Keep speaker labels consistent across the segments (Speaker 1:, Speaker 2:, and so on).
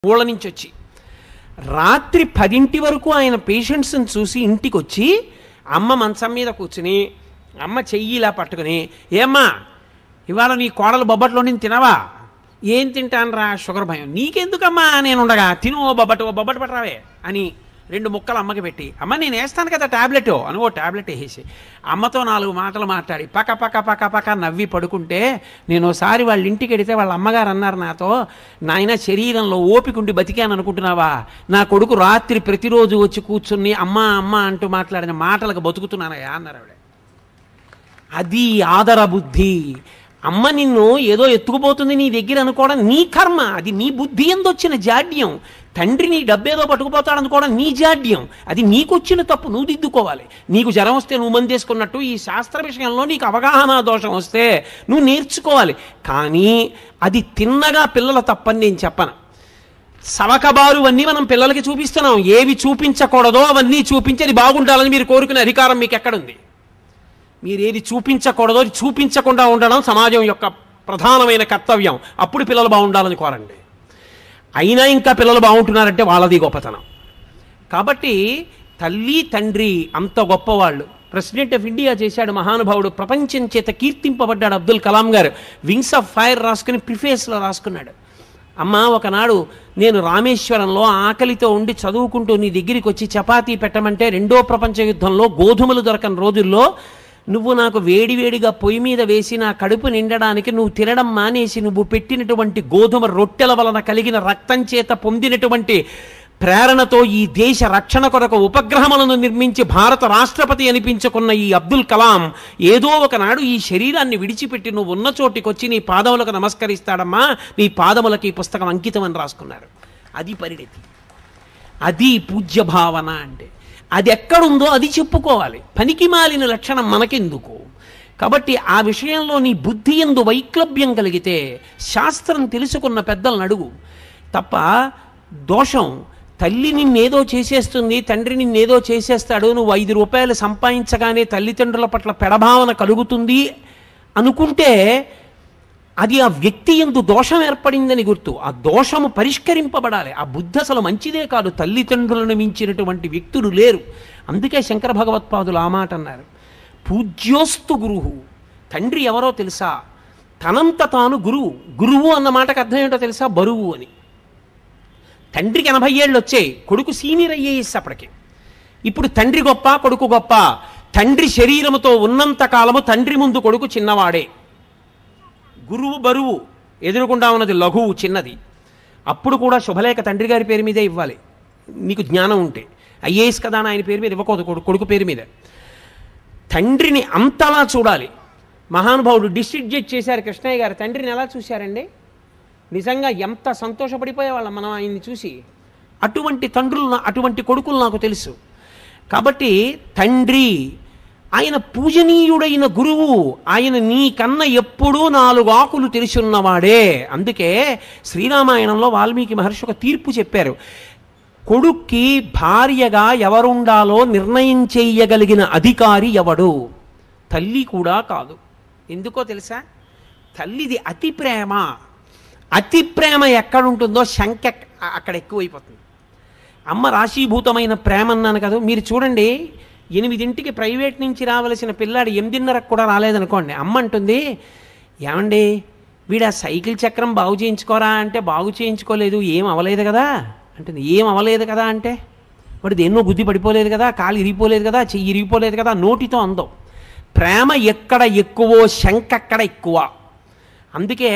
Speaker 1: ఊళ్ళ నుంచి వచ్చి రాత్రి 10 వరకు ఆయన పేషెంట్స్ని చూసి ఇంటికి వచ్చి అమ్మ మంచం మీద కూర్చుని అమ్మ చెయ్యి ఇలా పట్టుకుని, ఏమ్మా ఇవాళ నీ కోడలు బొబ్బట్లో నేను తినవా? ఏం తింటాను రా, షుగర్ భయం. నీకెందుకమ్మా నేను ఉండగా, తిను ఓ బొబ్బట్టు పట్టరావే అని 2 ముక్కలు అమ్మకి పెట్టి, అమ్మ నేను వేస్తాను కదా ట్యాబ్లెట్ అని ఓ ట్యాబ్లెట్ వేసేసి అమ్మతో 4 మాటలు మాట్లాడి పక్క నవ్వి పడుకుంటే, నేను ఒకసారి వాళ్ళ ఇంటికి వెడితే వాళ్ళ అమ్మగారు అన్నారు నాతో, నాయన శరీరంలో ఓపికండి బతికాను అనుకుంటున్నావా? నా కొడుకు రాత్రి ప్రతిరోజు వచ్చి కూర్చుని అమ్మ అమ్మ అంటూ మాట్లాడిన మాటలకు బతుకుతున్నానయా అన్నారు ఆవిడ. అది ఆదర బుద్ధి. అమ్మ నిన్ను ఏదో ఎత్తుకుపోతుంది నీ దగ్గర అనుకోవడం నీ కర్మ, అది నీ బుద్ధి ఎందొచ్చిన జాడ్యం. తండ్రి నీ డబ్బేదో పట్టుకుపోతాడు అనుకోవడం నీ జాడ్యం, అది నీకొచ్చిన తప్పు, నువ్వు దిద్దుకోవాలి. నీకు జ్వరం వస్తే నువ్వు మందేసుకున్నట్టు ఈ శాస్త్ర విషయంలో నీకు అవగాహన దోషం వస్తే నువ్వు నేర్చుకోవాలి. కానీ అది తిన్నగా పిల్లల తప్పని నేను చెప్పను. సవకబారు అన్నీ మనం పిల్లలకి చూపిస్తున్నాం. ఏవి చూపించకూడదో అవన్నీ చూపించి అది బాగుండాలని మీరు కోరుకునే అధికారం మీకు ఎక్కడుంది? మీరు ఏది చూపించకూడదో చూపించకుండా ఉండడం సమాజం యొక్క ప్రధానమైన కర్తవ్యం. అప్పుడు పిల్లలు బాగుండాలని కోరండి. అయినా ఇంకా పిల్లలు బాగుంటున్నారంటే వాళ్ళది గొప్పతనం. కాబట్టి తల్లి తండ్రి అంత గొప్పవాళ్ళు. ప్రెసిడెంట్ ఆఫ్ ఇండియా చేశాడు మహానుభావుడు, ప్రపంచం చేత కీర్తింపబడ్డాడు అబ్దుల్ కలాం గారు. వింగ్స్ ఆఫ్ ఫైర్ రాసుకుని ప్రిఫేస్లో రాసుకున్నాడు, అమ్మ ఒకనాడు నేను రామేశ్వరంలో ఆకలితో ఉండి చదువుకుంటూ నీ దగ్గరికి వచ్చి చపాతీ పెట్టమంటే 2వ ప్రపంచ యుద్ధంలో గోధుమలు దొరకని రోజుల్లో నువ్వు నాకు వేడివేడిగా పొయ్యి మీద వేసి నా కడుపు నిండడానికి నువ్వు తినడం మానేసి నువ్వు పెట్టినటువంటి గోధుమ రొట్టెల వలన కలిగిన రక్తం చేత పొందినటువంటి ప్రేరణతో ఈ దేశ రక్షణ కొరకు ఉపగ్రహములను నిర్మించి భారత రాష్ట్రపతి అనిపించుకున్న ఈ అబ్దుల్ కలాం ఏదో ఒకనాడు ఈ శరీరాన్ని విడిచిపెట్టి నువ్వు ఉన్న చోటికొచ్చి నీ పాదములకు నమస్కరిస్తాడమ్మా, నీ పాదములకు ఈ పుస్తకం అంకితం అని రాసుకున్నారు. అది పరిణతి, అది పూజ్య భావన. అంటే అది ఎక్కడుందో అది చెప్పుకోవాలి. పనికి మాలిన లక్షణం మనకెందుకు? కాబట్టి ఆ విషయంలో నీ బుద్ధి యందు వైక్లభ్యం కలిగితే శాస్త్రం తెలుసుకున్న పెద్దలను అడుగు తప్ప. దోషం తల్లి నిన్నేదో చేసేస్తుంది, తండ్రి నిన్నేదో చేసేస్తాడు, నువ్వు 5 రూపాయలు సంపాదించగానే తల్లిదండ్రుల పట్ల పెడభావన కలుగుతుంది అనుకుంటే అది ఆ వ్యక్తి యందు దోషం ఏర్పడిందని గుర్తు. ఆ దోషము పరిష్కరింపబడాలి. ఆ బుద్ధి అసలు మంచిదే కాదు. తల్లిదండ్రులను మించినటువంటి వ్యక్తులు లేరు. అందుకే శంకర భగవత్పాదులు ఆ మాట అన్నారు, పూజ్యోస్తు గురువు. తండ్రి ఎవరో తెలుసా? తనంత తాను గురువు. గురువు అన్న మాటకు అర్థం ఏంటో తెలుసా? బరువు అని. తండ్రికి 80 ఏళ్ళు వచ్చాయి, కొడుకు సీనియర్ అయ్యేసి అప్పటికి. ఇప్పుడు తండ్రి గొప్ప కొడుకు గొప్ప? తండ్రి శరీరముతో ఉన్నంత కాలము తండ్రి ముందు కొడుకు చిన్నవాడే. గురువు బరువు, ఎదురుకుండా ఉన్నది లఘువు చిన్నది. అప్పుడు కూడా శుభలేఖ తండ్రి గారి పేరు మీదే ఇవ్వాలి నీకు జ్ఞానం ఉంటే. ఐఏఎస్ కదా అని ఆయన పేరు మీద ఇవ్వకూడదు, కొడుకు పేరు మీద. తండ్రిని అంతలా చూడాలి. మహానుభావుడు డిస్ట్రిక్ట్ జడ్జ్ చేశారు కృష్ణయ్య గారు. తండ్రిని ఎలా చూశారండి? నిజంగా ఎంత సంతోషపడిపోయేవాళ్ళం మనం ఆయన్ని చూసి. అటువంటి తండ్రులు, అటువంటి కొడుకులు నాకు తెలుసు. కాబట్టి తండ్రి ఆయన పూజనీయుడైన గురువు. ఆయన నీకన్నా ఎప్పుడూ 4 ఆకులు తెలిసున్నవాడే. అందుకే శ్రీరామాయణంలో వాల్మీకి మహర్షి ఒక తీర్పు చెప్పారు. కొడుక్కి భార్యగా ఎవరుండాలో నిర్ణయం చెయ్యగలిగిన అధికారి ఎవడు? తల్లి కూడా కాదు. ఎందుకో తెలుసా? తల్లిది అతి ప్రేమ. అతి ప్రేమ ఎక్కడుంటుందో శంక అక్కడ ఎక్కువైపోతుంది. అమ్మ రాశీభూతమైన ప్రేమ అన్నాను కదా. మీరు చూడండి, 8ంటికి ప్రైవేట్ నుంచి రావలసిన పిల్లాడు 8:30కు కూడా రాలేదనుకోండి, అమ్మ అంటుంది, ఏమండి వీడు ఆ సైకిల్ చక్రం బాగు చేయించుకోరా అంటే, బాగు చేయించుకోలేదు, ఏం అవ్వలేదు కదా అంటుంది. ఏం అవ్వలేదు కదా అంటే, వాడు దేన్నో బుద్ధి పడిపోలేదు కదా, కాలు ఇరిగిపోలేదు కదా, చెయ్యి ఇరిగిపోలేదు కదా, నోటితో అందం. ప్రేమ ఎక్కడ ఎక్కువో శంక అక్కడ ఎక్కువ. అందుకే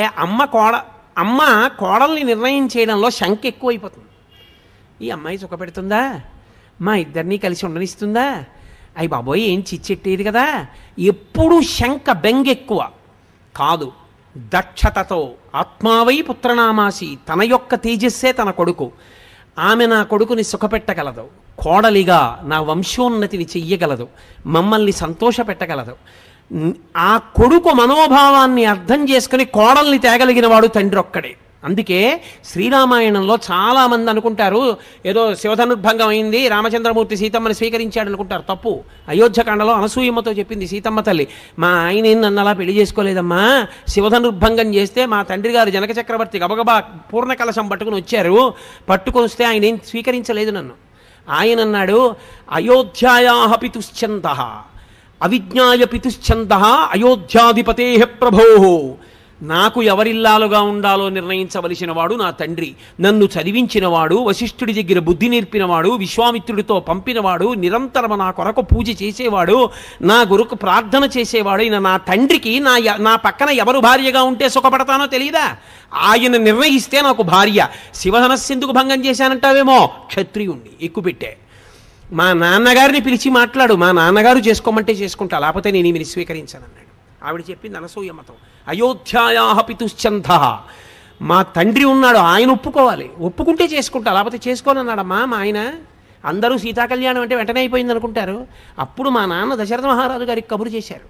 Speaker 1: అమ్మ కోడల్ని నిర్ణయం చేయడంలో శంక ఎక్కువైపోతుంది. ఈ అమ్మాయి సుఖపెడుతుందా, మా ఇద్దరినీ కలిసి ఉండనిస్తుందా, అయ్యి బాబోయ్ ఏం చిచ్చెట్టేది కదా. ఎప్పుడూ శంక బెంగ ఎక్కువ కాదు. దక్షతతో ఆత్మావై పుత్రనామాసి, తన యొక్క తేజస్సే తన కొడుకు. ఆమె నా కొడుకుని సుఖపెట్టగలదు, కోడలిగా నా వంశోన్నతిని చెయ్యగలదు, మమ్మల్ని సంతోషపెట్టగలదు. ఆ కొడుకు మనోభావాన్ని అర్థం చేసుకుని కోడల్ని తేగలిగిన వాడు తండ్రి ఒక్కడే. అందుకే శ్రీరామాయణంలో చాలామంది అనుకుంటారు ఏదో శివధనుర్భంగం అయింది, రామచంద్రమూర్తి సీతమ్మని స్వీకరించాడు అనుకుంటారు. తప్పు. అయోధ్యకాండలో అనసూయమ్మతో చెప్పింది సీతమ్మ తల్లి, మా ఆయన నన్ను అలా పెళ్లి చేసుకోలేదమ్మా, శివధనుర్భంగం చేస్తే మా తండ్రి గారు జనక చక్రవర్తి గబగబా పూర్ణ కలశం పట్టుకుని వచ్చారు, పట్టుకొని వస్తే ఆయన ఏం స్వీకరించలేదు నన్ను. ఆయన అన్నాడు, అయోధ్యాయాః పితుశ్చందః అవిజ్ఞాయ పితుశ్చందః అయోధ్యాధిపతే ప్రభోః. నాకు ఎవరిల్లాలుగా ఉండాలో నిర్ణయించవలసిన వాడు నా తండ్రి, నన్ను చదివించినవాడు, వశిష్ఠుడి దగ్గర బుద్ధి నేర్పినవాడు, విశ్వామిత్రుడితో పంపినవాడు, నిరంతరం నా కొరకు పూజ చేసేవాడు, నా గురుకు ప్రార్థన చేసేవాడు అయిన నా తండ్రికి నా పక్కన ఎవరు భార్యగా ఉంటే సుఖపడతానో తెలియదా? ఆయన నిర్ణయిస్తే నాకు భార్య. శివధనస్సెందుకు భంగం చేశానంటావేమో, క్షత్రియుణ్ణి ఎక్కుపెట్టే. మా నాన్నగారిని పిలిచి మాట్లాడు, మా నాన్నగారు చేసుకోమంటే చేసుకుంటా, లేకపోతే నేను ఈమెను స్వీకరించానన్నాడు. ఆవిడ చెప్పింది అనసూయమ్మతో, అయోధ్యాయాః పితుశ్చందః, మా తండ్రి ఉన్నాడు, ఆయన ఒప్పుకోవాలి, ఒప్పుకుంటే చేసుకుంటా, లేకపోతే చేసుకోనన్నాడమ్మా మా ఆయన. అందరూ సీతాకళ్యాణం అంటే వెంటనే అయిపోయింది అనుకుంటారు. అప్పుడు మా నాన్న దశరథ మహారాజు గారికి కబురు చేశారు.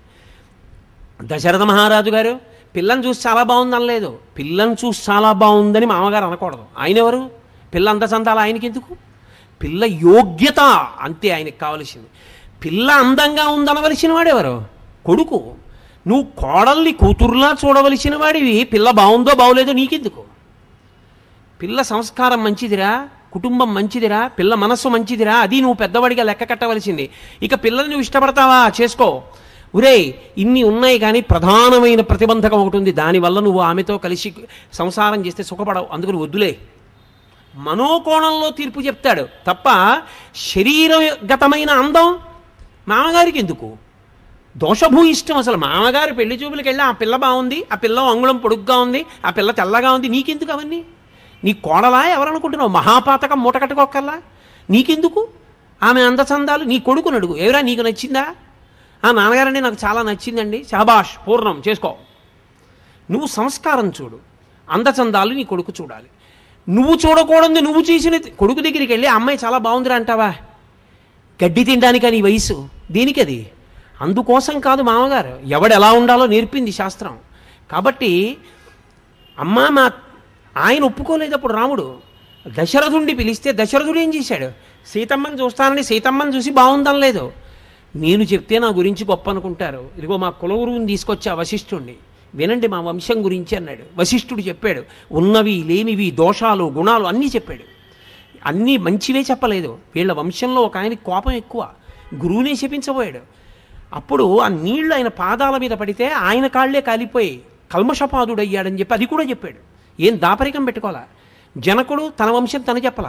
Speaker 1: దశరథ మహారాజు గారు పిల్లని చూసి చాలా బాగుంది అనలేదు, పిల్లని చూసి చాలా బాగుందని మామగారు అనకూడదు. ఆయన ఎవరు? పిల్ల అందచందాల ఆయనకి ఎందుకు? పిల్ల యోగ్యత అంతే ఆయనకి కావలసింది. పిల్ల అందంగా ఉందనవలసిన వాడెవరు? కొడుకు. నువ్వు కోడల్ని కూతురులా చూడవలసిన వాడివి, పిల్ల బాగుందో బాగోలేదో నీకెందుకు? పిల్ల సంస్కారం మంచిదిరా, కుటుంబం మంచిదిరా, పిల్ల మనస్సు మంచిదిరా, అది నువ్వు పెద్దవాడిగా లెక్క కట్టవలసింది. ఇక పిల్లని నువ్వు ఇష్టపడతావా, చేసుకో. ఒరే ఇన్ని ఉన్నాయి కానీ ప్రధానమైన ప్రతిబంధకం ఒకటి ఉంది, దానివల్ల నువ్వు ఆమెతో కలిసి సంసారం చేస్తే సుఖపడవు, అందుకని వద్దులే. మనోకోణంలో తీర్పు చెప్తాడు తప్ప శరీరగతమైన అందం మామగారికి ఎందుకు? దోషభూయిష్టం. అసలు మామగారు పెళ్లి చూపులకు వెళ్ళి ఆ పిల్ల బాగుంది, ఆ పిల్ల అంగుళం పొడుగ్గా ఉంది, ఆ పిల్ల తెల్లగా ఉంది, నీకెందుకు అవన్నీ? నీ కోడలా ఎవరనుకుంటున్నావు? మహాపాతకం మూట కట్టుకోకల్లా నీకెందుకు ఆమె అందచందాలు? నీ కొడుకుని అడుగు, ఎవరా నీకు నచ్చిందా? ఆ నాన్నగారండి నాకు చాలా నచ్చిందండి, శాబాష్ పూర్ణం చేసుకో. నువ్వు సంస్కారం చూడు, అందచందాలు నీ కొడుకు చూడాలి. నువ్వు చూడకూడదు, నువ్వు చేసిన కొడుకు దగ్గరికి వెళ్ళి అమ్మాయి చాలా బాగుందిరా అంటావా? గడ్డి తినడానికి నీ వయసు దేనికి అది? అందుకోసం కాదు మామగారు, ఎవడు ఎలా ఉండాలో నేర్పింది శాస్త్రం. కాబట్టి మా ఆయన ఒప్పుకోలేదు. అప్పుడు రాముడు దశరథుడిని పిలిస్తే దశరథుడు ఏం చేశాడు? సీతమ్మని చూస్తానని సీతమ్మని చూసి బాగుందనలేదు. నేను చెప్తే నా గురించి గొప్ప అనుకుంటారు, ఇదిగో మా కులగురువుని తీసుకొచ్చా వశిష్ఠుడిని, వినండి మా వంశం గురించి అన్నాడు. వశిష్ఠుడు చెప్పాడు, ఉన్నవి లేనివి దోషాలు గుణాలు అన్నీ చెప్పాడు. అన్నీ మంచివే చెప్పలేదు. వీళ్ళ వంశంలో ఒక ఆయనకి కోపం ఎక్కువ, గురువునే శపించబోయాడు. అప్పుడు ఆ నీళ్లు ఆయన పాదాల మీద పడితే ఆయన కాళ్లే కాలిపోయి కల్మషపాదుడయ్యాడని చెప్పి అది కూడా చెప్పాడు. ఏం దాపరికం పెట్టుకోవాలా? జనకుడు తన వంశం తను చెప్పలా,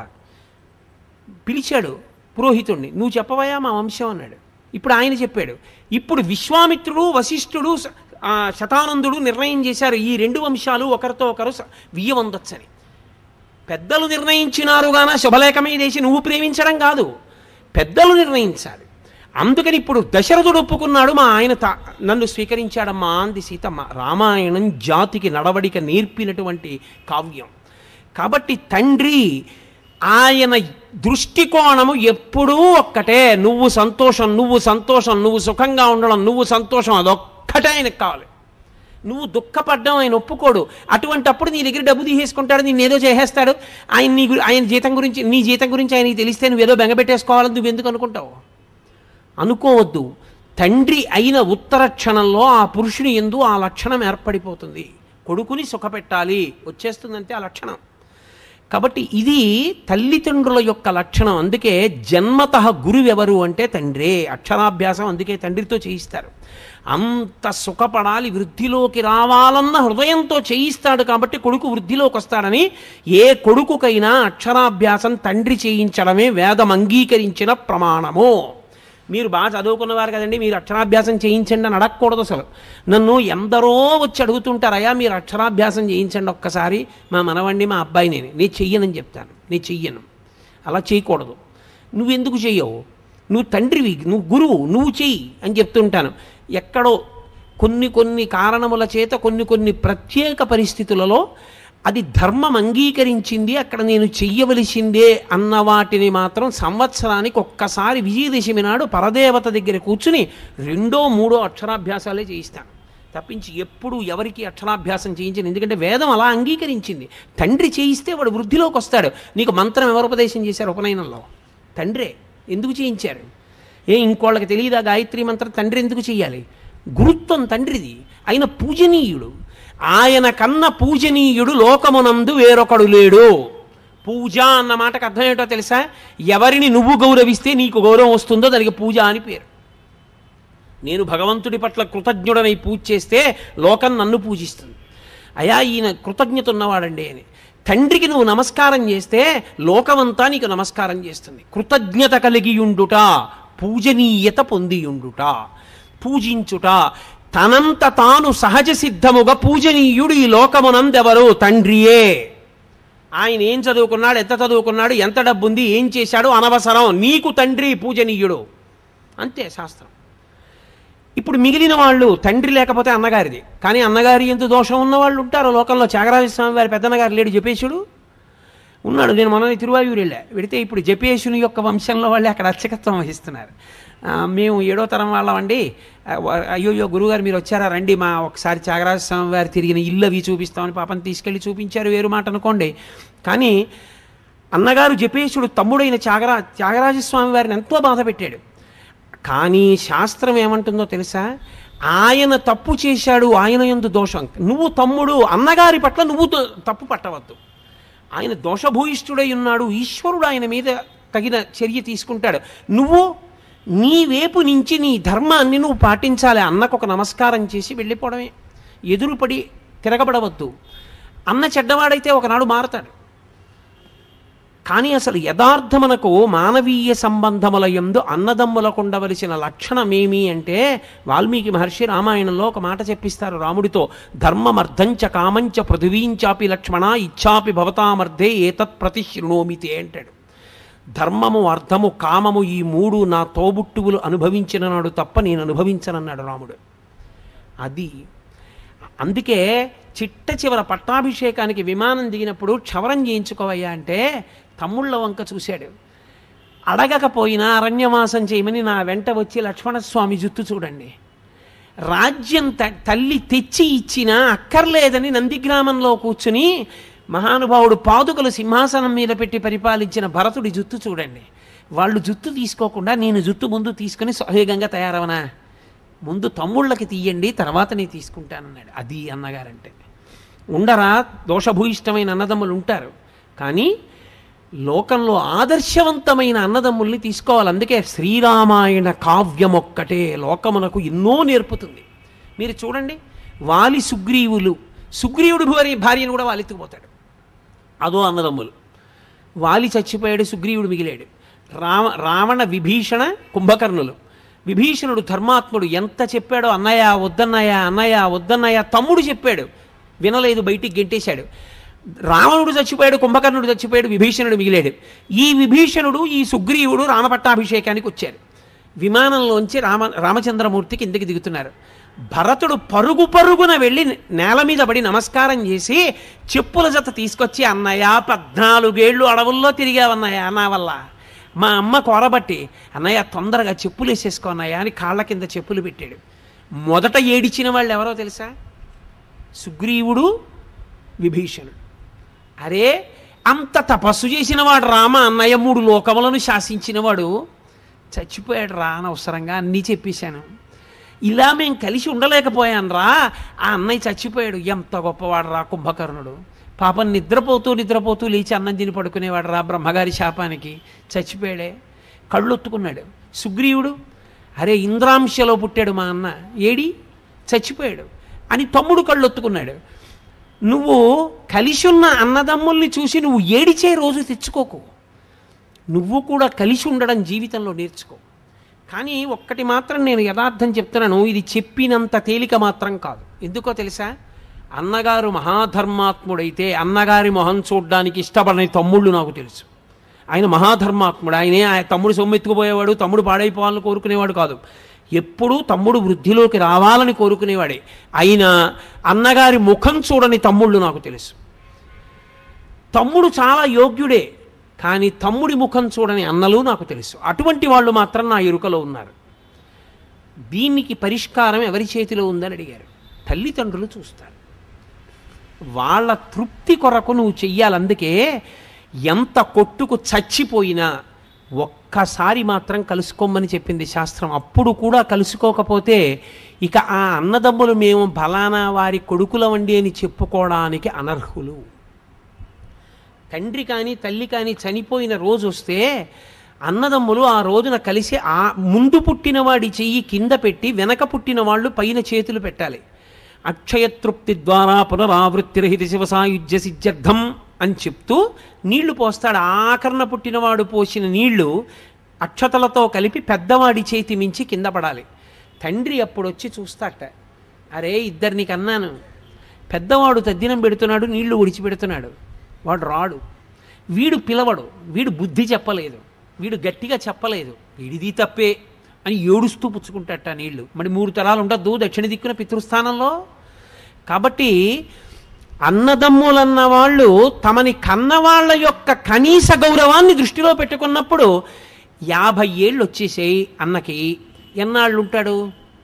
Speaker 1: పిలిచాడు పురోహితుణ్ణి, నువ్వు చెప్పవయా మా వంశం అన్నాడు. ఇప్పుడు ఆయన చెప్పాడు. ఇప్పుడు విశ్వామిత్రుడు వశిష్ఠుడు శతానందుడు నిర్ణయం చేశారు, ఈ రెండు వంశాలు ఒకరితో ఒకరు వియ్యవందొచ్చని. పెద్దలు నిర్ణయించినారు గాన శుభలేఖ మీద వేసి నువ్వు ప్రేమించడం కాదు, పెద్దలు నిర్ణయించాలి. అందుకని ఇప్పుడు దశరథుడు ఒప్పుకున్నాడు, మా ఆయన నన్ను స్వీకరించాడమ్మా అంది సీతమ్మ. రామాయణం జాతికి నడవడిక నేర్పినటువంటి కావ్యం. కాబట్టి తండ్రి ఆయన దృష్టికోణము ఎప్పుడూ ఒక్కటే, నువ్వు సంతోషం, నువ్వు సంతోషం, నువ్వు సుఖంగా ఉండడం, నువ్వు సంతోషం, అదొక్కటే ఆయనకు కావాలి. నువ్వు దుఃఖపడ్డం ఆయన ఒప్పుకోడు. అటువంటప్పుడు నీ దగ్గర డబ్బు తీసేసుకుంటాడు, నిన్నేదో చేసేస్తాడు. ఆయన జీతం గురించి, నీ జీతం గురించి ఆయనకి తెలిస్తే నువ్వేదో బెంగపెట్టేసుకోవాలని నువ్వెందుకు అనుకుంటావు? అనుకోవద్దు. తండ్రి అయిన ఉత్తర క్షణంలో ఆ పురుషుని యందు ఆ లక్షణం ఏర్పడిపోతుంది. కొడుకుని సుఖపెట్టాలి వచ్చేస్తుందంటే ఆ లక్షణం. కాబట్టి ఇది తల్లిదండ్రుల యొక్క లక్షణం. అందుకే జన్మతః గురువెవరు అంటే తండ్రే. అక్షరాభ్యాసం అందుకే తండ్రితో చేయిస్తారు. అంత సుఖపడాలి, వృద్ధిలోకి రావాలన్న హృదయంతో చేయిస్తాడు. కాబట్టి కొడుకు వృద్ధిలోకి వస్తాడని ఏ కొడుకుకైనా అక్షరాభ్యాసం తండ్రి చేయించడమే వేదం అంగీకరించిన ప్రమాణము. మీరు బాగా చదువుకున్నవారు కదండి, మీరు అక్షరాభ్యాసం చేయించండి అని అడగకూడదు. అసలు నన్ను ఎందరో వచ్చి అడుగుతుంటారయ్యా మీరు అక్షరాభ్యాసం చేయించండి ఒక్కసారి, మా మనవండి మా అబ్బాయి నేను చెయ్యనని చెప్తాను. నేను చెయ్యను, అలా చేయకూడదు. నువ్వెందుకు చెయ్యవు? నువ్వు తండ్రివి, నువ్వు గురువు, నువ్వు చెయ్యి అని చెప్తుంటాను. ఎక్కడో కొన్ని కారణముల చేత కొన్ని ప్రత్యేక పరిస్థితులలో అది ధర్మం అంగీకరించింది, అక్కడ నేను చెయ్యవలసిందే అన్న వాటిని మాత్రం సంవత్సరానికి ఒక్కసారి విజయదశమి నాడు పరదేవత దగ్గర కూర్చుని 2, 3 అక్షరాభ్యాసాలే చేయిస్తాను. తప్పించి ఎప్పుడు ఎవరికి అక్షరాభ్యాసం చేయించింది. ఎందుకంటే వేదం అలా అంగీకరించింది. తండ్రి చేయిస్తే వాడు వృద్ధిలోకి వస్తాడు. నీకు మంత్రం ఎవరు ఉపదేశం చేశారు ఉపనయనంలో? తండ్రే. ఎందుకు చేయించారు? ఇంకోళ్ళకి తెలియదా గాయత్రి మంత్రం? తండ్రి ఎందుకు చెయ్యాలి? గురుత్వం తండ్రిది. ఆయన పూజనీయుడు. ఆయన కన్న పూజనీయుడు లోకమునందు వేరొకడు లేడు. పూజ అన్న మాటకు అర్థం ఏంటో తెలుసా? ఎవరిని నువ్వు గౌరవిస్తే నీకు గౌరవం వస్తుందో దానికి పూజ అని పేరు. నేను భగవంతుడి పట్ల కృతజ్ఞుడనై పూజ చేస్తే లోకం నన్ను పూజిస్తుంది. అయా ఈయన కృతజ్ఞత ఉన్నవాడండి అని. తండ్రికి నువ్వు నమస్కారం చేస్తే లోకమంతా నీకు నమస్కారం చేస్తుంది. కృతజ్ఞత కలిగియుండుట, పూజనీయత పొందియుండుట, పూజించుట. తనంత తాను సహజ సిద్ధముగా పూజనీయుడు ఈ లోకమునందెవరు? తండ్రియే. ఆయన ఏం చదువుకున్నాడు, ఎంత చదువుకున్నాడు, ఎంత డబ్బుంది, ఏం చేశాడు అనవసరం. నీకు తండ్రి పూజనీయుడు, అంతే శాస్త్రం. ఇప్పుడు మిగిలిన వాళ్ళు తండ్రి లేకపోతే అన్నగారిది. కానీ అన్నగారి ఎంత దోషం ఉన్నవాళ్ళు ఉంటారు లోకంలో. త్యాగరాజస్వామి వారి పెద్దన్నగారు లేడు, జపేశుడు ఉన్నాడు. నేను మొన్న తిరువాయూరు వెడితే ఇప్పుడు జపేశుని యొక్క వంశంలో వాళ్ళే అక్కడ అర్చకత్వం వహిస్తున్నారు. మేము 7వ తరం వాళ్ళమండి. అయ్యోయ్యో గురువుగారు మీరు వచ్చారా, రండి మా ఒకసారి త్యాగరాజస్వామి వారు తిరిగిన ఇల్లు అవి చూపిస్తామని పాపం తీసుకెళ్ళి చూపించారు. వేరు మాట అనుకోండి. కానీ అన్నగారు జపేశుడు తమ్ముడైన త్యాగరాజస్వామి వారిని ఎంతో బాధ పెట్టాడు. కానీ శాస్త్రం ఏమంటుందో తెలుసా? ఆయన తప్పు చేశాడు, ఆయన యందు దోషం. నువ్వు తమ్ముడు, అన్నగారి పట్ల నువ్వు తప్పు పట్టవద్దు. ఆయన దోషభూయిష్ఠుడై ఉన్నాడు, ఈశ్వరుడు ఆయన మీద తగిన చర్య తీసుకుంటాడు. నువ్వు నీ వైపు నుంచి నీ ధర్మాన్ని నువ్వు పాటించాలి. అన్నకు ఒక నమస్కారం చేసి వెళ్ళిపోవడమే. ఎదురుపడి తిరగబడవద్దు. అన్న చెడ్డవాడైతే ఒకనాడు మారతాడు. కానీ అసలు యథార్థమునకు మానవీయ సంబంధముల యందు అన్నదమ్ములకు ఉండవలసిన లక్షణమేమి అంటే వాల్మీకి మహర్షి రామాయణంలో ఒక మాట చెప్పిస్తారు రాముడితో. ధర్మమర్థంచ కామంచ పృథివీంచాపి లక్ష్మణ ఇచ్చాపి భవతామర్థే ఏతత్ ప్రతిశృణోమితే అంటాడు. ధర్మము, అర్థము, కామము ఈ 3 నా తోబుట్టువులు అనుభవించిన నాడు తప్ప నేను అనుభవించనన్నాడు రాముడు. అది అందుకే చిట్ట చివర పట్టాభిషేకానికి విమానం దిగినప్పుడు క్షవరం చేయించుకోవయ్యా అంటే తమ్ముళ్ళ వంక చూశాడు. అడగకపోయినా అరణ్యవాసం చేయమని నా వెంట వచ్చి లక్ష్మణస్వామి జుత్తు చూడండి. రాజ్యం తల్లి తెచ్చి ఇచ్చినా అక్కర్లేదని నందిగ్రామంలో కూర్చుని మహానుభావుడు పాదుకలు సింహాసనం మీద పెట్టి పరిపాలించిన భరతుడి జుత్తు చూడండి. వాళ్ళు జుత్తు తీసుకోకుండా నేను జుత్తు ముందు తీసుకుని సహేగంగా తయారవనా? ముందు తమ్ముళ్ళకి తీయండి, తర్వాత నేను తీసుకుంటానన్నాడు. అది అన్నగారంటే. ఉండరా దోషభూయిష్టమైన అన్నదమ్ములు ఉంటారు, కానీ లోకంలో ఆదర్శవంతమైన అన్నదమ్ముల్ని తీసుకోవాలి. అందుకే శ్రీరామాయణ కావ్యం ఒక్కటే లోకమునకు ఎన్నో నేర్పుతుంది. మీరు చూడండి, వాలి సుగ్రీవులు, సుగ్రీవుడు భార్యను కూడా వాలెత్తుకుపోతాడు. అదో అన్నదమ్ములు. వాలి చచ్చిపోయాడు, సుగ్రీవుడు మిగిలాడు. రావణ విభీషణ కుంభకర్ణులు. విభీషణుడు ధర్మాత్ముడు, ఎంత చెప్పాడో అన్నయ్య వద్దన్నయ్య, అన్నయ్య వద్దన్నయ్య. తమ్ముడు చెప్పాడు, వినలేదు, బయటికి గెంటేశాడు. రావణుడు చచ్చిపోయాడు, కుంభకర్ణుడు చచ్చిపోయాడు, విభీషణుడు మిగిలాడు. ఈ విభీషణుడు ఈ సుగ్రీవుడు రామపట్టాభిషేకానికి వచ్చారు. విమానంలోంచి రామచంద్రమూర్తి కిందకి దిగుతున్నారు. భరతుడు పరుగున వెళ్ళి నేల మీద పడి నమస్కారం చేసి చెప్పుల జత తీసుకొచ్చి, అన్నయ్య 14 ఏళ్ళు అడవుల్లో తిరిగావన్నయ్య నా వల్ల, మా అమ్మ కోరబట్టి, అన్నయ్య తొందరగా చెప్పులు వేసేసుకో అన్నయ్య అని కాళ్ళ కింద చెప్పులు పెట్టాడు. మొదట ఏడిచిన వాళ్ళు ఎవరో తెలుసా? సుగ్రీవుడు, విభీషణుడు. అరే అంత తపస్సు చేసినవాడు రామ, అన్నయ్య 3 లోకములను శాసించినవాడు చచ్చిపోయాడు రా, అనవసరంగా అన్నీ చెప్పేశాను. ఇలా మేము కలిసి ఉండలేకపోయాను రా, ఆ అన్నయ్య చచ్చిపోయాడు. ఎంత గొప్పవాడు రా కుంభకర్ణుడు. పాపం నిద్రపోతూ లేచి అన్నం తిని పడుకునేవాడు రా, బ్రహ్మగారి శాపానికి చచ్చిపోయాడే. కళ్ళొత్తుకున్నాడు. సుగ్రీవుడు, అరే ఇంద్రాంశలో పుట్టాడు మా అన్న, ఏడి చచ్చిపోయాడు అని తమ్ముడు కళ్ళొత్తుకున్నాడు. నువ్వు కలిసి ఉన్న అన్నదమ్ముల్ని చూసి నువ్వు ఏడిచే రోజు తెచ్చుకోకు. నువ్వు కూడా కలిసి ఉండడం జీవితంలో నేర్చుకో. కానీ ఒక్కటి మాత్రం నేను యథార్థం చెప్తున్నాను, ఇది చెప్పినంత తేలిక మాత్రం కాదు. ఎందుకో తెలుసా? అన్నగారు మహాధర్మాత్ముడైతే అన్నగారి మొహం చూడడానికి ఇష్టపడని తమ్ముళ్ళు నాకు తెలుసు. ఆయన మహాధర్మాత్ముడు. ఆయనే తమ్ముడు సొమ్మెత్తుకుపోయేవాడు, తమ్ముడు పాడైపోవాలని కోరుకునేవాడు కాదు. ఎప్పుడూ తమ్ముడు వృద్ధిలోకి రావాలని కోరుకునేవాడే. అయినా అన్నగారి ముఖం చూడని తమ్ముళ్ళు నాకు తెలుసు. తమ్ముడు చాలా యోగ్యుడే, కానీ తమ్ముడి ముఖం చూడని అన్నలు నాకు తెలుసు. అటువంటి వాళ్ళు మాత్రం నా ఎరుకలో ఉన్నారు. దీనికి పరిష్కారం ఎవరి చేతిలో ఉందని అడిగారు. తల్లిదండ్రులు చూస్తారు. వాళ్ళ తృప్తి కొరకు నువ్వు చెయ్యాలి. అందుకే ఎంత కొట్టుకు చచ్చిపోయినా ఒక్కసారి మాత్రం కలుసుకోమని చెప్పింది శాస్త్రం. అప్పుడు కూడా కలుసుకోకపోతే ఇక ఆ అన్నదమ్ములు మేము ఫలానా వారి కొడుకులవండి అని చెప్పుకోవడానికి అనర్హులు. తండ్రి కానీ తల్లి కానీ చనిపోయిన రోజు వస్తే అన్నదమ్ములు ఆ రోజున కలిసి ఆ ముందు పుట్టినవాడి చెయ్యి కింద పెట్టి వెనక పుట్టిన వాళ్ళు పైన చేతులు పెట్టాలి. అక్షయతృప్తి ద్వారా పునరావృత్తిరహిత శివసాయుజ్య సిద్ధ్యర్థం అని చెప్తూ నీళ్లు పోస్తాడు. ఆకరణ పుట్టినవాడు పోసిన నీళ్లు అక్షతలతో కలిపి పెద్దవాడి చేతి మించి కింద పడాలి. తండ్రి అప్పుడు వచ్చి చూస్తాట, అరే ఇద్దరిని కన్నాను, పెద్దవాడు తద్దినం పెడుతున్నాడు, నీళ్లు విడిచిపెడుతున్నాడు, వాడు రాడు, వీడు పిలవడు, వీడు బుద్ధి చెప్పలేదు, వీడు గట్టిగా చెప్పలేదు, వీడిది తప్పే అని ఏడుస్తూ పుచ్చుకుంటాట నీళ్లు. మరి 3 తరాలు ఉండద్దు దక్షిణ దిక్కున పితృస్థానంలో. కాబట్టి అన్నదమ్ములన్న వాళ్ళు తమని కన్నవాళ్ల యొక్క కనీస గౌరవాన్ని దృష్టిలో పెట్టుకున్నప్పుడు 50 ఏళ్ళు వచ్చేసాయి అన్నకి, ఎన్నాళ్ళు ఉంటాడు?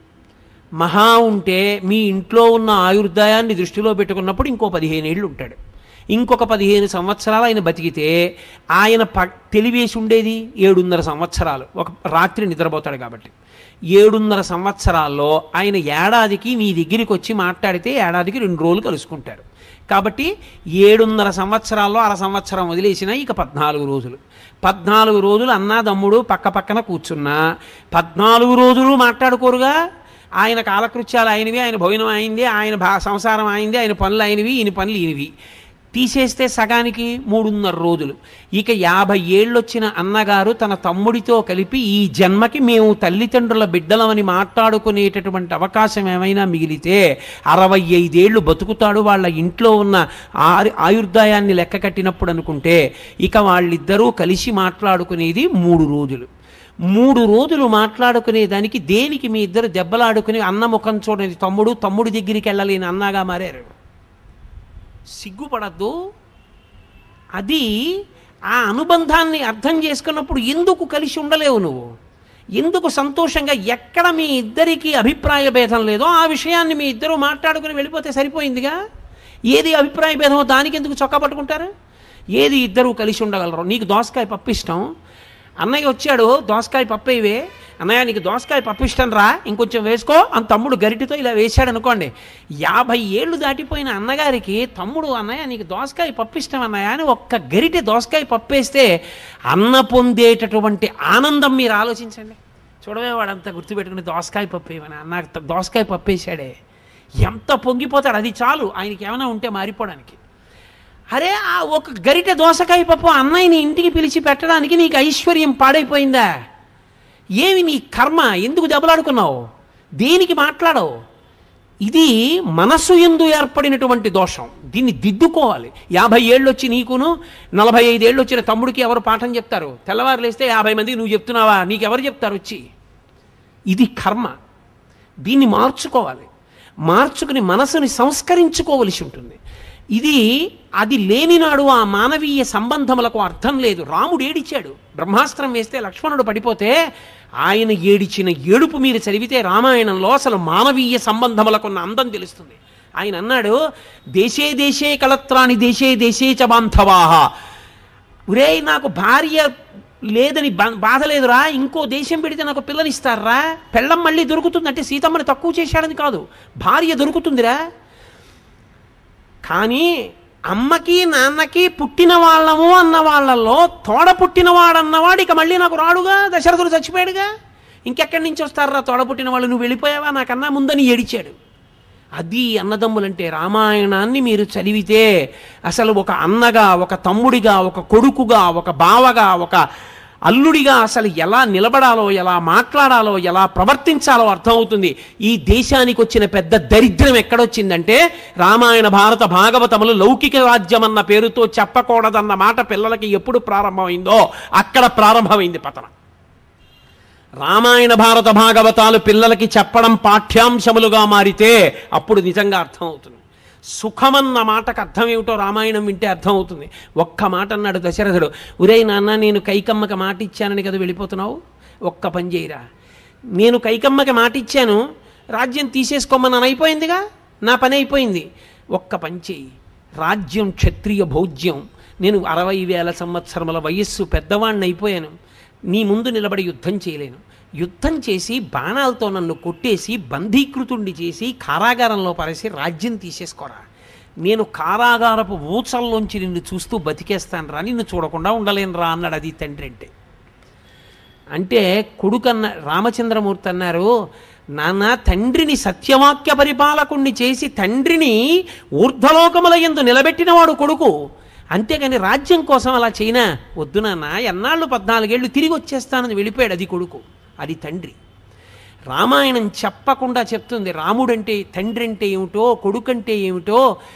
Speaker 1: మహా ఉంటే మీ ఇంట్లో ఉన్న ఆయుర్దాయాన్ని దృష్టిలో పెట్టుకున్నప్పుడు ఇంకో 15 ఏళ్ళు ఉంటాడు. ఇంకొక 15 సంవత్సరాలు ఆయన బతికితే ఆయన తెలివేసి ఉండేది 7.5 సంవత్సరాలు. ఒక రాత్రి నిద్రపోతాడు కాబట్టి 7.5 సంవత్సరాల్లో ఆయన ఏడాదికి మీ దగ్గరికి వచ్చి మాట్లాడితే ఏడాదికి 2 రోజులు కలుసుకుంటారు. కాబట్టి 7.5 సంవత్సరాల్లో 1/2 సంవత్సరం వదిలేసినా ఇక 14 రోజులు. 14 రోజులు అన్నాదమ్ముడు పక్క పక్కన కూర్చున్నా 14 రోజులు మాట్లాడుకోరుగా. ఆయన కాలకృత్యాలు ఆయనవి, ఆయన భోజనం అయింది, ఆయన సంసారం అయింది, ఆయన పనులు అయినవి, ఈయన పనులు ఈయనవి. తీసేస్తే సగానికి 3.5 రోజులు. ఇక 50 ఏళ్ళు వచ్చిన అన్నగారు తన తమ్ముడితో కలిపి ఈ జన్మకి మేము తల్లిదండ్రుల బిడ్డలమని మాట్లాడుకునేటటువంటి అవకాశం ఏమైనా మిగిలితే 65 ఏళ్ళు బతుకుతాడు. వాళ్ళ ఇంట్లో ఉన్న ఆయుర్దాయాన్ని లెక్క కట్టినప్పుడు అనుకుంటే ఇక వాళ్ళిద్దరూ కలిసి మాట్లాడుకునేది 3 రోజులు. 3 రోజులు మాట్లాడుకునే దానికి దేనికి మీ ఇద్దరు దెబ్బలాడుకుని అన్న ముఖం చూడని తమ్ముడి దగ్గరికి వెళ్ళలేని అన్నగా మారారు. సిగ్గుపడద్దు. అది ఆ అనుబంధాన్ని అర్థం చేసుకున్నప్పుడు ఎందుకు కలిసి ఉండలేవు నువ్వు? ఎందుకు సంతోషంగా ఎక్కడ మీ ఇద్దరికి అభిప్రాయ భేదం లేదో ఆ విషయాన్ని మీ ఇద్దరు మాట్లాడుకుని వెళ్ళిపోతే సరిపోయిందిగా. ఏది అభిప్రాయ భేదమో దానికి ఎందుకు చొక్కా పట్టుకుంటారు? ఏది ఇద్దరు కలిసి ఉండగలరు. నీకు దోసకాయ పప్పు ఇష్టం, అన్నయ్య వచ్చాడు దోసకాయ పప్పు ఇవే, అన్నయ్య నీకు దోసకాయ పప్పు ఇష్టం రా, ఇంకొంచెం వేసుకో అని తమ్ముడు గరిటితో ఇలా వేశాడు అనుకోండి. 50 ఏళ్ళు దాటిపోయిన అన్నగారికి తమ్ముడు అన్నయ్య నీకు దోసకాయ పప్పు ఇష్టం అన్నయ్య అని ఒక్క గరిటె దోసకాయ పప్పు వేస్తే అన్న పొందేటటువంటి ఆనందం మీరు ఆలోచించండి. చూడవే వాడంతా గుర్తుపెట్టుకుని దోసకాయ పప్పు ఏమన్నా నాకు దోసకాయ పప్పు వేసాడే ఎంత పొంగిపోతాడు. అది చాలు ఆయనకి ఏమైనా ఉంటే మారిపోవడానికి. అరే ఆ ఒక గరిటె దోసకాయ పప్పు అన్నయ్యని ఇంటికి పిలిచి పెట్టడానికి నీకు ఐశ్వర్యం పాడైపోయిందా? ఏమి నీ కర్మ? ఎందుకు దెబ్బలాడుకున్నావు? దేనికి మాట్లాడవు? ఇది మనసు యందు ఏర్పడినటువంటి దోషం. దీన్ని దిద్దుకోవాలి. 50 ఏళ్ళు వచ్చి నీకును 45 ఏళ్ళు వచ్చిన తమ్ముడికి ఎవరు పాఠం చెప్తారు? తెల్లవారు లేస్తే 50 మందికి నువ్వు చెప్తున్నావా? నీకెవరు చెప్తారు వచ్చి? ఇది కర్మ. దీన్ని మార్చుకోవాలి. మార్చుకుని మనసుని సంస్కరించుకోవలసి ఉంటుంది. అది లేనినాడు ఆ మానవీయ సంబంధములకు అర్థం లేదు. రాముడు ఏడిచాడు, బ్రహ్మాస్త్రం వేస్తే లక్ష్మణుడు పడిపోతే ఆయన ఏడిచిన ఏడుపు మీరు చదివితే రామాయణంలో అసలు మానవీయ సంబంధములకున్న అందం తెలుస్తుంది. ఆయన అన్నాడు, దేశే దేశే కలత్రాని దేశే దేశే చ బాంధవాహ. ఒరే నాకు భార్య లేదని బాధ లేదురా, ఇంకో దేశం పెడితే నాకు పిల్లనిస్తారా, పెళ్ళం మళ్ళీ దొరుకుతుంది అంటే సీతమ్మని తక్కువ చేశాడని కాదు, భార్య దొరుకుతుందిరా. కానీ అమ్మకి నాన్నకి పుట్టిన వాళ్ళము అన్న వాళ్ళల్లో తోడ పుట్టినవాడన్నవాడు ఇక మళ్ళీ నాకు రాడుగా, దశరథుడు చచ్చిపోయాడుగా, ఇంకెక్కడి నుంచి వస్తారా తోడ పుట్టిన వాళ్ళు? నువ్వు వెళ్ళిపోయావా నాకన్నా ముందని ఏడిచాడు. అది అన్నదమ్ములంటే. రామాయణాన్ని మీరు చదివితే అసలు ఒక అన్నగా, ఒక తమ్ముడిగా, ఒక కొడుకుగా, ఒక బావగా, ఒక అల్లుడిగా అసలు ఎలా నిలబడాలో, ఎలా మాట్లాడాలో, ఎలా ప్రవర్తించాలో అర్థమవుతుంది. ఈ దేశానికి వచ్చిన పెద్ద దరిద్రం ఎక్కడొచ్చిందంటే రామాయణ భారత భాగవతములు లౌకిక రాజ్యం అన్న పేరుతో చెప్పకూడదన్న మాట పిల్లలకి ఎప్పుడు ప్రారంభమైందో అక్కడ ప్రారంభమైంది పతనం. రామాయణ భారత భాగవతాలు పిల్లలకి చెప్పడం పాఠ్యాంశములుగా మారితే అప్పుడు నిజంగా అర్థమవుతుంది. సుఖమన్న మాటకు అర్థం ఏమిటో రామాయణం వింటే అర్థమవుతుంది. ఒక్క మాట అన్నాడు దశరథుడు, ఒరే నాన్న నేను కైకమ్మకి మాట ఇచ్చానని కదా వెళ్ళిపోతున్నావు, ఒక్క పని చేయరా, నేను కైకమ్మకి మాట ఇచ్చాను రాజ్యం తీసేసుకోమన్నాను అయిపోయిందిగా, నా పని అయిపోయింది. ఒక్క పని చెయ్యి, రాజ్యం క్షత్రియ భోజ్యం, నేను 60,000 సంవత్సరముల వయస్సు పెద్దవాణ్ణి అయిపోయాను, నీ ముందు నిలబడి యుద్ధం చేయలేను. యుద్ధం చేసి బాణాలతో నన్ను కొట్టేసి బంధీకృతుణ్ణి చేసి కారాగారంలో పరేసి రాజ్యం తీసేసుకోరా. నేను కారాగారపు ఊచల్లోంచి నిన్ను చూస్తూ బతికేస్తాను రా, నిన్ను చూడకుండా ఉండలేను రా అన్నాడు. అది తండ్రి అంటే. అంటే కొడుకన్న రామచంద్రమూర్తి అన్నారు, నాన్న తండ్రిని సత్యవాక్య పరిపాలకుణ్ణి చేసి తండ్రిని ఊర్ధ్వలోకముల యందు నిలబెట్టినవాడు కొడుకు, అంతేగాని రాజ్యం కోసం అలా చేయనా. వద్దు నాన్న, ఎన్నాళ్ళు 14 ఏళ్ళు తిరిగి వచ్చేస్తానని వెళ్ళిపోయాడు. అది కొడుకు, అది తండ్రి. రామాయణం చెప్పకుండా చెప్తుంది రాముడంటే తండ్రి అంటే ఏమిటో, కొడుకంటే ఏమిటో.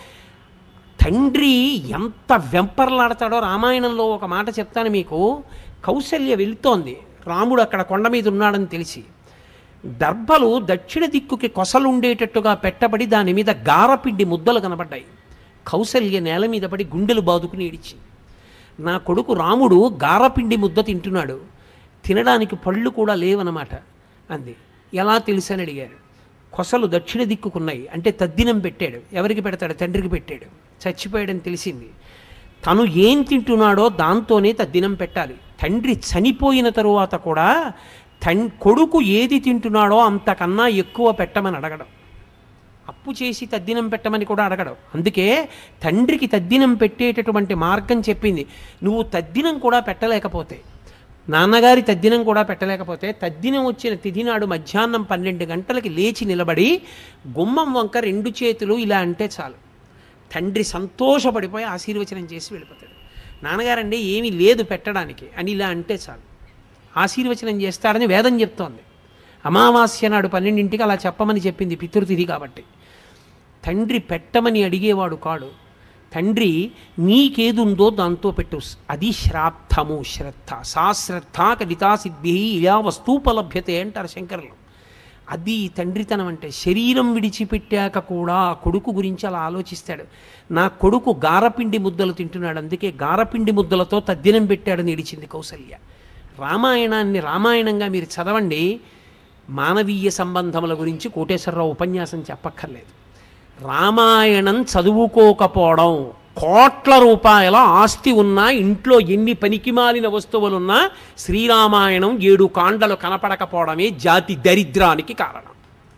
Speaker 1: తండ్రి ఎంత వెంపర్లాడతాడో రామాయణంలో ఒక మాట చెప్తాను మీకు. కౌసల్య వెళుతోంది, రాముడు అక్కడ కొండ మీద ఉన్నాడని తెలిసి దర్భలు దక్షిణ దిక్కుకి కొసలుండేటట్టుగా పెట్టబడి దాని మీద గారపిండి ముద్దలు కనబడ్డాయి. కౌసల్య నేల మీద పడి గుండెలు బాదుకుని ఏడిచింది. నా కొడుకు రాముడు గారపిండి ముద్ద తింటున్నాడు, తినడానికి పళ్ళు కూడా లేవన్నమాట అంది. ఎలా తెలుసని అడిగారు. కొసలు దక్షిణ దిక్కుకున్నాయి అంటే తద్దినం పెట్టాడు. ఎవరికి పెడతాడు? తండ్రికి పెట్టాడు. చచ్చిపోయాడని తెలిసింది. తను ఏం తింటున్నాడో దాంతోనే తద్దినం పెట్టాలి. తండ్రి చనిపోయిన తరువాత కూడా కొడుకు ఏది తింటున్నాడో అంతకన్నా ఎక్కువ పెట్టమని అడగడం, అప్పు చేసి తద్దినం పెట్టమని కూడా అడగడం. అందుకే తండ్రికి తద్దినం పెట్టేటటువంటి మార్గం చెప్పింది. నువ్వు తద్దినం కూడా పెట్టలేకపోతే, నాన్నగారి తద్దినం కూడా పెట్టలేకపోతే, తద్దినం వచ్చిన తిథి నాడు మధ్యాహ్నం 12 గంటలకి లేచి నిలబడి గుమ్మం వంక 2 చేతులు ఇలా అంటే చాలు, తండ్రి సంతోషపడిపోయి ఆశీర్వచనం చేసి వెళ్ళిపోతాడు. నాన్నగారండి ఏమీ లేదు పెట్టడానికి అని ఇలా అంటే చాలు, ఆశీర్వచనం చేస్తాడని వేదం చెప్తోంది. అమావాస్య నాడు 12ంటికి అలా చెప్పమని చెప్పింది, పితృతిథి కాబట్టి. తండ్రి పెట్టమని అడిగేవాడు కాడు. తండ్రి నీకేదుందో దాంతో పెట్టు, అది శ్రాద్ధము. శ్రద్ధ సా శ్రద్ధ కవితా సిద్ధి ఇలా వస్తూపలభ్యతే అంటారు శంకరులు. అది తండ్రితనం అంటే. శరీరం విడిచిపెట్టాక కూడా కొడుకు గురించి అలా ఆలోచిస్తాడు. నా కొడుకు గారపిండి ముద్దలు తింటున్నాడు, అందుకే గారపిండి ముద్దలతో తద్దినం పెట్టాడని ఏడిచింది కౌసల్య. రామాయణాన్ని రామాయణంగా మీరు చదవండి. మానవీయ సంబంధముల గురించి కోటేశ్వరరావు ఉపన్యాసం చెప్పక్కర్లేదు. రామాయణం చదువుకోకపోవడం, కోట్ల రూపాయల ఆస్తి ఉన్నా, ఇంట్లో ఎన్ని పనికిమాలిన వస్తువులున్నా శ్రీరామాయణం 7 కాండలు కనపడకపోవడమే జాతి దరిద్రానికి కారణం.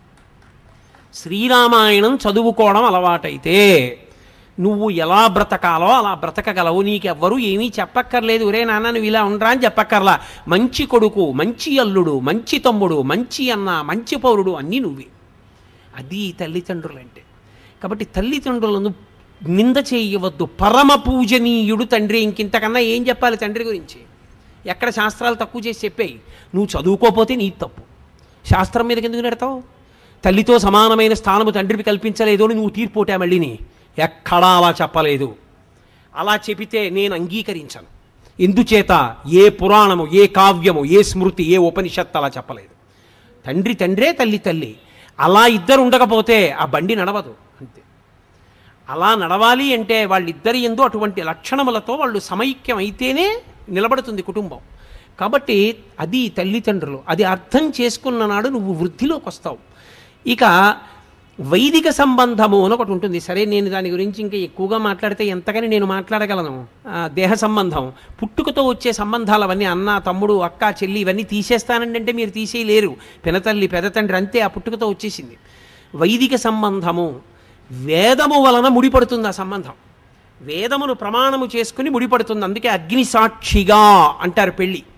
Speaker 1: శ్రీరామాయణం చదువుకోవడం అలవాటైతే నువ్వు ఎలా బ్రతకాలో అలా బ్రతకగలవు. నీకెవ్వరూ ఏమీ చెప్పక్కర్లేదు. ఒరే నాన్న నువ్వు ఇలా ఉండరా అని చెప్పక్కర్లా. మంచి కొడుకు, మంచి అల్లుడు, మంచి తమ్ముడు, మంచి అన్న, మంచి పౌరుడు అన్నీ నువ్వే. అది తల్లిదండ్రులంటే. కాబట్టి తల్లిదండ్రులను నింద చేయవద్దు. పరమ పూజనీయుడు తండ్రి. ఇంకింతకన్నా ఏం చెప్పాలి తండ్రి గురించి? ఎక్కడ శాస్త్రాలు తక్కువ చేసి చెప్పాయి. నువ్వు చదువుకోపోతే నీ తప్పు. శాస్త్రం మీదకి ఎందుకు నెడతావు? తల్లితో సమానమైన స్థానము తండ్రికి కల్పించలేదు అని నువ్వు తీర్పోటా మళ్ళీని. ఎక్కడా అలా చెప్పలేదు. అలా చెబితే నేను అంగీకరించను. ఎందుచేత ఏ పురాణము, ఏ కావ్యము, ఏ స్మృతి, ఏ ఉపనిషత్తు అలా చెప్పలేదు. తండ్రి తండ్రే, తల్లి తల్లి. అలా ఇద్దరు ఉండకపోతే ఆ బండి నడవదు. అంతే. అలా నడవాలి అంటే వాళ్ళిద్దరి యందు అటువంటి లక్షణములతో వాళ్ళు సమైక్యం అయితేనే నిలబడుతుంది కుటుంబం. కాబట్టి అది తల్లిదండ్రులు. అది అర్థం చేసుకున్న నాడు నువ్వు వృద్ధిలోకి వస్తావు. ఇక వైదిక సంబంధము అని ఒకటి ఉంటుంది. సరే, నేను దాని గురించి ఇంకా ఎక్కువగా మాట్లాడితే ఎంతకని నేను మాట్లాడగలను. దేహ సంబంధం, పుట్టుకతో వచ్చే సంబంధాలు అవన్నీ, అన్న తమ్ముడు అక్క చెల్లి ఇవన్నీ తీసేస్తానండి అంటే మీరు తీసేయలేరు. పెనతల్లి పెదతండ్రి అంతే, ఆ పుట్టుకతో వచ్చేసింది. వైదిక సంబంధము వేదము వలన ముడిపడుతుంది. ఆ సంబంధం వేదమును ప్రమాణము చేసుకుని ముడిపడుతుంది. అందుకే అగ్ని సాక్షిగా అంటారు పెళ్ళి.